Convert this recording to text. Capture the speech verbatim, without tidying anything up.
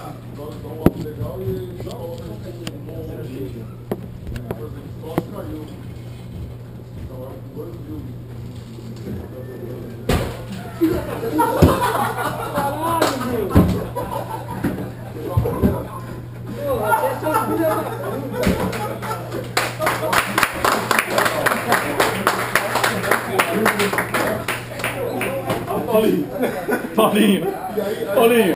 Nós dá um alto legal e já outra. Por exemplo, o troço caiu. Então, é dois mil. Caralho, meu! Pô, até seus filhos da puta! Paulinho, Paulinho, Paulinho.